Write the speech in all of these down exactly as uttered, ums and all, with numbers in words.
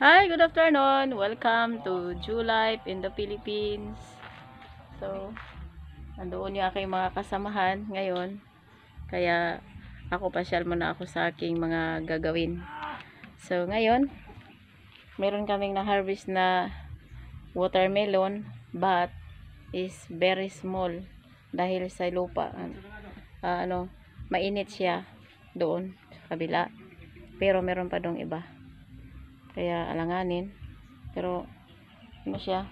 Hi, good afternoon. Welcome to Jew Life in the Philippines. So, nandoon yung aking mga kasamahan ngayon. Kaya, ako pasyal muna ako sa aking mga gagawin. So, ngayon, meron kaming na-harvest na watermelon, but is very small dahil sa lupa. Uh, ano, mainit siya doon sa kabila. Pero meron pa dong iba. Kaya alanganin. Pero ano siya?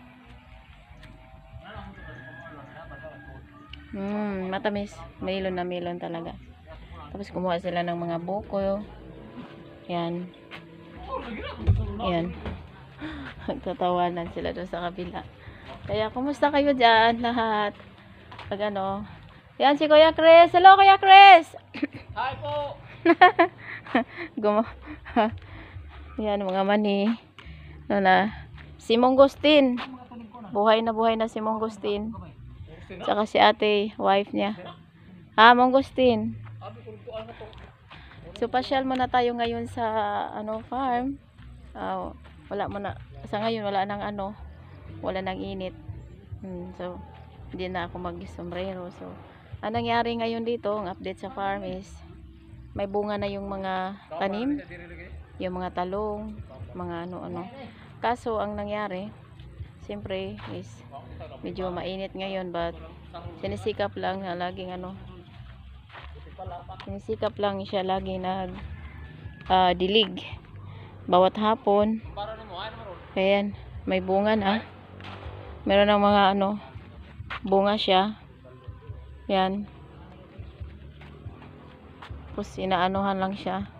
Hmm, matamis. Melon na melon talaga. Tapos kumuha sila ng mga buko. Yan. Yan. Tatawanan sila doon sa kabila. Kaya kumusta kayo dyan lahat? Pag ano. Yan si Kuya Chris. Hello Kuya Chris. Hi po. Gumo. Yan mga mani. Ano na? Si Mongustin. Buhay na buhay na si Mongustin. Saka si ate, wife niya. Ha, Mongustin. So, pasyal muna tayo ngayon sa ano farm. Uh, wala muna. Sa ngayon, wala nang ano. Wala nang init. Hmm, so, hindi na ako mag-sombrero. So, ang nangyari ngayon dito, ang update sa farm is may bunga na yung mga tanim. Yung mga talong, mga ano-ano. Kaso, ang nangyari, siyempre, is medyo mainit ngayon, but sinisikap lang na laging ano, sinisikap lang siya laging nag uh, dilig bawat hapon. Ayan, may bunga na. Meron ng mga ano, bunga siya. Yan. Tapos inaanuhan lang siya.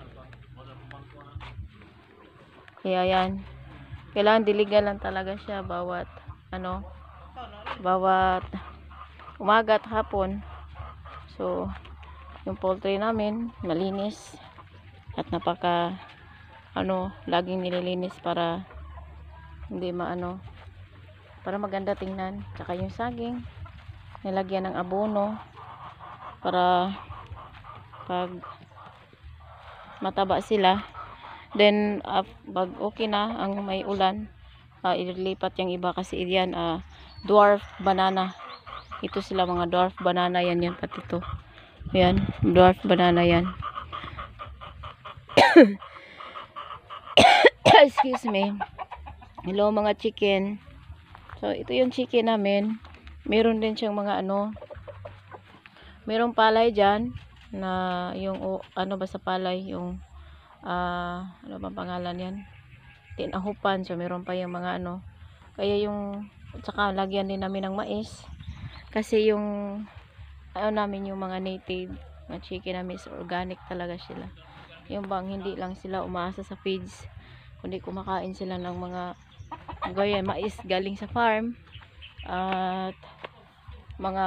Kaya yan. Kailangan diligan lang talaga siya bawat ano, bawat umaga at hapon. So, yung poultry namin malinis at napaka ano, laging nililinis para hindi maano, para maganda tingnan. Tsaka yung saging nilagyan ng abono para pag mataba sila. Then, uh, pag okay na, ang may ulan, uh, ililipat yung iba kasi yan, uh, dwarf banana. Ito sila mga dwarf banana, yan yan, pati ito. Yan, dwarf banana yan. Excuse me. Hello mga chicken. So, ito yung chicken namin. Meron din siyang mga ano, merong palay dyan, na yung, oh, ano ba sa palay, yung Uh, ano bang pangalan yan, tinahupan. So meron pa yung mga ano, kaya yung tsaka lagyan din namin ng mais kasi yung ano namin, yung mga native na chicken namin is organic talaga sila. Yung bang hindi lang sila umaasa sa feeds, kundi kumakain sila ng mga gaya mais galing sa farm at mga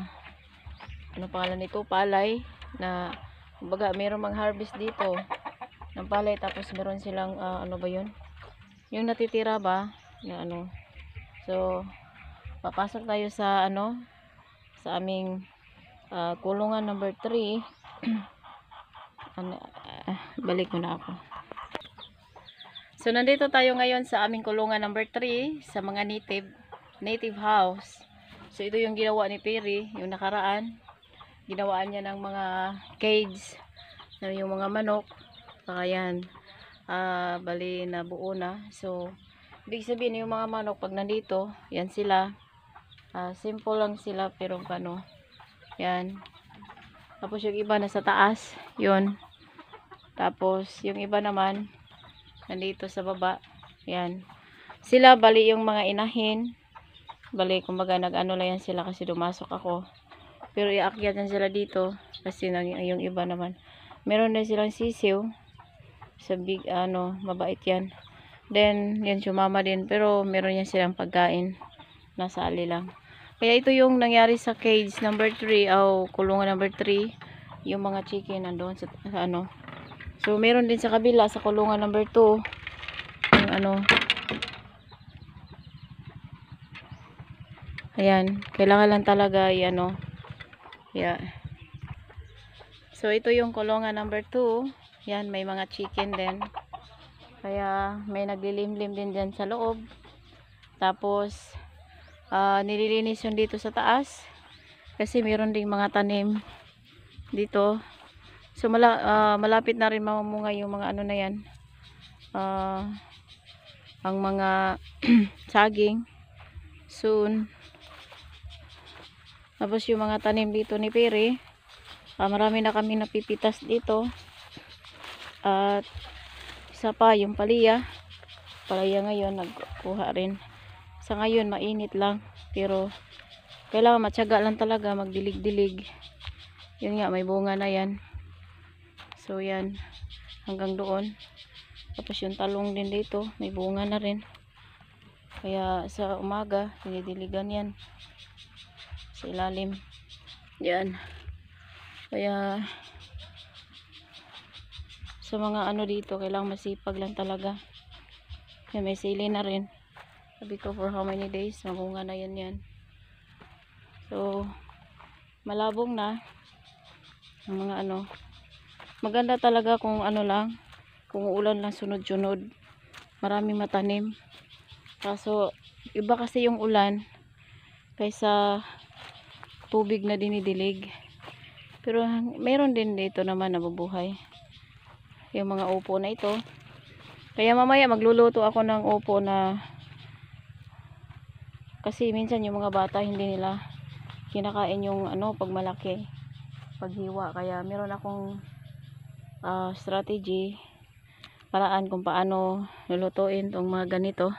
ano pangalan nito, palay na kumbaga meron mang harvest dito ng palay, tapos meron silang uh, ano ba yun, yung natitira ba na ano. So papasok tayo sa ano, sa aming uh, kulungan number three. ano, uh, balik muna ako. So nandito tayo ngayon sa aming kulungan number three sa mga native native house. So ito yung ginawa ni Perry yung nakaraan. Ginawaan niya ng mga cage na yung mga manok. Saka yan, uh, bali na buo na. So, ibig sabihin yung mga manok pag nandito, yan sila. Uh, simple lang sila pero ano, yan. Tapos yung iba nasa taas, yun. Tapos yung iba naman, nandito sa baba, yan. Sila, bali yung mga inahin, bali kumbaga nag-ano lang yan sila kasi dumasok ako. Pero iakyat yan sila dito kasi yung iba naman. Meron din silang sisiw. Sa big ano, mabait yan. Then yan sumama din, pero meron yan silang pagkain, nasa ali lang. Kaya ito yung nangyari sa cage number three o kulungan number three, yung mga chicken nandoon sa, sa ano. So meron din sa kabila sa kulungan number two yung ano. Ayan, kailangan lang talaga i ano. Yeah. So ito yung kulungan number two. Yan, may mga chicken din. Kaya may naglilimlim din dyan sa loob. Tapos uh, nililinis yung dito sa taas kasi meron ding mga tanim dito. So mala, uh, malapit na rin mamumunga yung mga ano na yan, uh, ang mga saging soon. Tapos yung mga tanim dito ni Pere, uh, marami na kami napipitas dito. At isa pa yung palaya palaya ngayon nagkuha rin. Sa ngayon mainit lang, pero kailangan matyaga lang talaga, magdilig-dilig. Yun nga, may bunga na yan. So yan, hanggang doon. Tapos yung talong din dito, may bunga na rin. Kaya sa umaga, dinidiligan yan sa ilalim. Yan. Kaya sa mga ano dito, kailangan masipag lang talaga. Kaya may sili na rin. Sabi ko for how many days, mabunga na yan yan. So, malabong na ang mga ano. Maganda talaga kung ano lang, kung ulan lang sunod-sunod, maraming matanim. Kaso iba kasi yung ulan kaysa tubig na dinidilig. Pero mayroon din dito naman nabubuhay yung mga upo na ito. Kaya mamaya magluluto ako ng upo na, kasi minsan yung mga bata hindi nila kinakain yung ano pag malaki, paghiwa. Kaya meron akong Uh, strategy, paraan kung paano lulutuin tong mga ganito.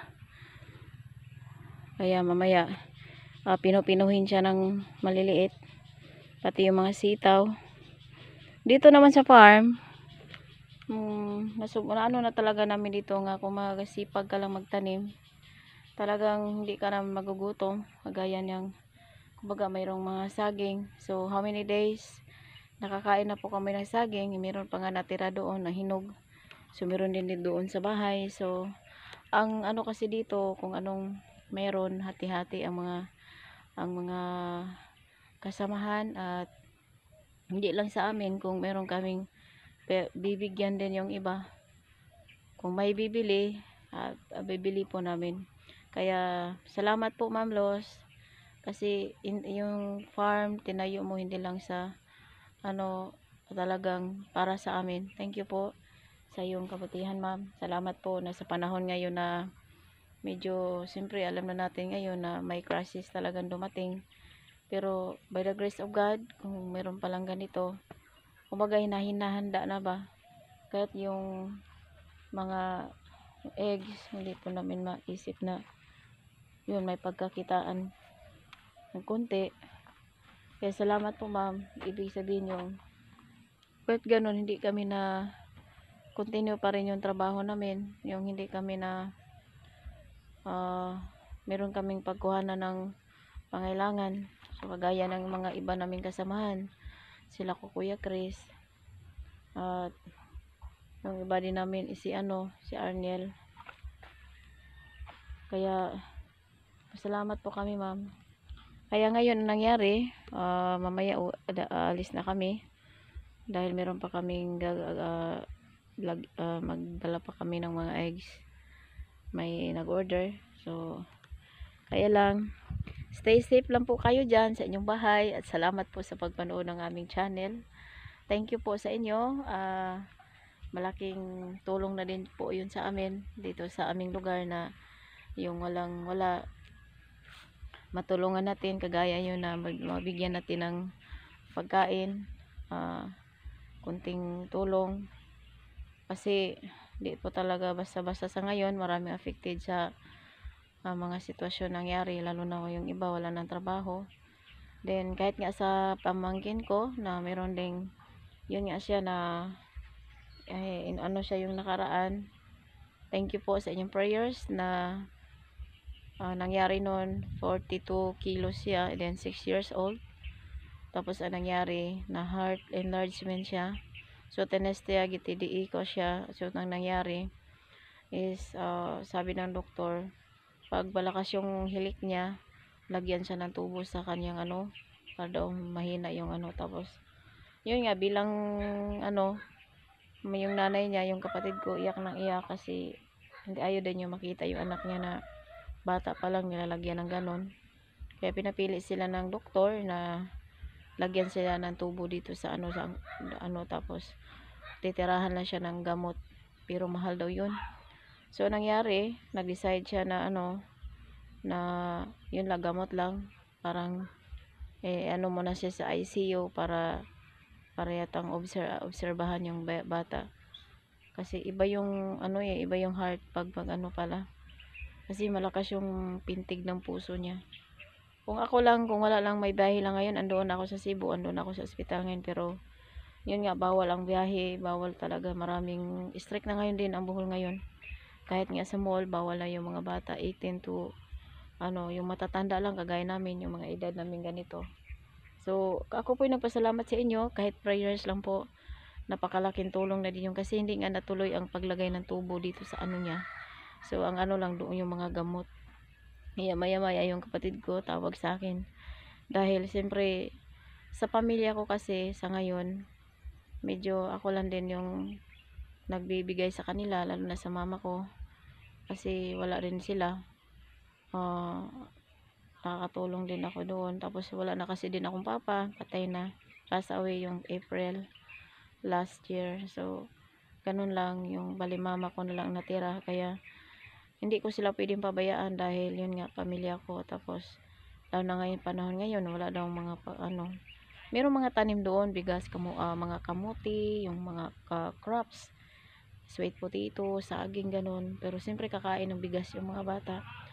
Kaya mamaya uh, pinupinuhin siya ng maliliit, pati yung mga sitaw. Dito naman sa farm, um, ano na talaga namin dito nga, kung magasipag ka lang magtanim, talagang hindi ka na magugutom. Kagaya niyang, kumbaga mayroong mga saging. So how many days nakakain na po kami ng saging, meron pa nga natira doon na hinog. So meron din din doon sa bahay. So ang ano kasi dito, kung anong meron, hati-hati ang mga ang mga kasamahan. At hindi lang sa amin, kung meron kaming bibigyan din yung iba, kung may bibili at uh, bibili po namin. Kaya salamat po Ma'am Los, kasi in, yung farm tinayo mo hindi lang sa ano, talagang para sa amin. Thank you po sa iyong kabutihan Ma'am. Salamat po na sa panahon ngayon na medyo, siyempre alam na natin ngayon na may crisis talagang dumating, pero by the grace of God, kung meron palang ganito, kumbaga hinahinahanda na ba, kahit yung mga eggs, hindi po namin maisip na yun, may pagkakitaan ng konti. Kaya salamat po Ma'am. Ibig sabihin yung kahit ganun, hindi kami na continue pa rin yung trabaho namin, yung hindi kami na uh, meron kaming pagkuhanan ng pangailangan. So kagaya ng mga iba naming kasamahan, sila ko Kuya Chris, at yung iba din namin si ano, si Arniel. Kaya salamat po kami Ma'am. Kaya ngayon nangyari, uh, mamaya uh, alis na kami dahil meron pa kaming uh, lag, uh, magdala pa kami ng mga eggs, may nag-order. So kaya lang, stay safe lang po kayo dyan sa inyong bahay, at salamat po sa pagpanood ng aming channel. Thank you po sa inyo. Uh, malaking tulong na din po yun sa amin dito sa aming lugar, na yung walang wala matulungan natin, kagaya yun na mabigyan natin ng pagkain, uh, kunting tulong. Kasi di po talaga basta-basta sa ngayon, maraming affected sa uh, mga sitwasyon nangyari, lalo na yung iba wala ng trabaho. Then kahit nga sa pamangkin ko na meron ding, yun nga siya na eh, in, ano siya yung nakaraan. Thank you po sa inyong prayers na Uh, nangyari noon, forty-two kilos siya, and then six years old. Tapos ang nangyari na heart enlargement siya. So tinestia giti di ko siya. So ang nangyari is uh, sabi ng doktor, pag malakas yung hilik niya, lagyan siya ng tubo sa kanyang ano, para daw mahina yung ano. Tapos yun nga, bilang ano, may yung nanay niya, yung kapatid ko, iyak nang iyak kasi hindi ayaw din yung makita yung anak niya na bata pa lang nilalagyan ng ganon. Kaya pinapili sila ng doktor na lagyan sila ng tubo dito sa ano sa ano, tapos titirahan lang siya ng gamot, pero mahal daw yun. So nangyari, nag-decide siya na ano, na yun lang, gamot lang, parang eh ano muna siya sa I C U para para yatang obser obserbahan yung bata, kasi iba yung ano eh, iba yung heart pag pag ano pala, kasi malakas yung pintig ng puso niya. Kung ako lang, kung wala lang, may biyahe lang ngayon, andoon ako sa Cebu, andoon ako sa ospital ngayon, pero yun nga, bawal ang biyahe, bawal talaga, maraming strict na ngayon din ang Bohol ngayon. Kahit nga sa mall, bawal na yung mga bata eighteen to ano, yung matatanda lang kagaya namin, yung mga edad namin ganito. So ako po yung nagpasalamat sa inyo, kahit prayers lang po, napakalaking tulong na din yung, kasi hindi nga natuloy ang paglagay ng tubo dito sa ano niya. So ang ano lang doon yung mga gamot. Kaya maya maya yung kapatid ko tawag sa akin, dahil siyempre sa pamilya ko kasi sa ngayon, medyo ako lang din yung nagbibigay sa kanila, lalo na sa mama ko, kasi wala rin sila. uh, nakakatulong din ako doon, tapos wala na kasi din akong papa, patay na, pass away yung April last year. So ganun lang, yung bali mama ko na lang natira, kaya hindi ko sila pwedeng pabayaan dahil yun nga, pamilya ko. Tapos lalo na ngayon, panahon ngayon, wala daw mga pa, ano, merong mga tanim doon, bigas, kamu, uh, mga kamuti, yung mga ka crops, sweet potato, saging, ganun, pero siyempre kakain ng bigas yung mga bata.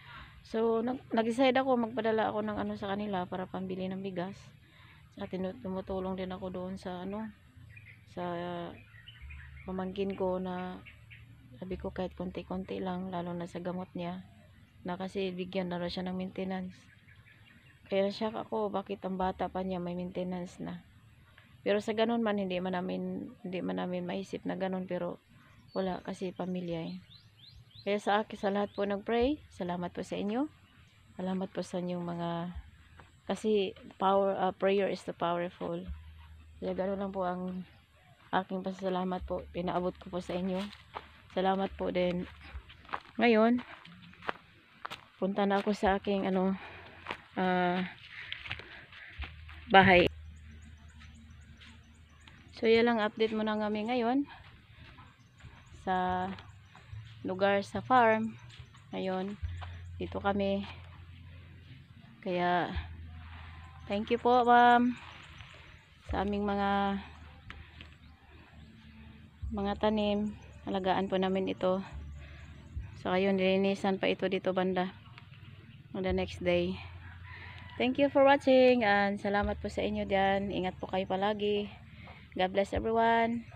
So nag nag-decide ako, magpadala ako ng ano sa kanila para pambili ng bigas. At tumutulong din ako doon sa ano, sa uh, pamangkin ko, na sabi ko kahit konti-konti lang, lalo na sa gamot niya, na kasi bigyan na rin siya ng maintenance. Kaya siya ako, bakit ang bata pa niya may maintenance na. Pero sa ganun man, hindi man namin hindi man namin maisip na ganun, pero wala kasi pamilya eh. Kaya sa akin, sa lahat po nag-pray, salamat po sa inyo. Salamat po sa inyong mga, kasi power, uh, prayer is the powerful. Kaya gano'n lang po ang aking pasasalamat po, pinaabot ko po sa inyo. Salamat po din. Ngayon, punta na ako sa aking ano, uh, bahay. So yan lang, update muna kami ngayon sa lugar, sa farm. Ngayon, dito kami. Kaya thank you po ma'am sa aming mga mga tanim. Alagaan po namin ito. So ayun, nilinisan pa ito dito banda on the next day. Thank you for watching, and salamat po sa inyo dyan. Ingat po kayo palagi. God bless everyone.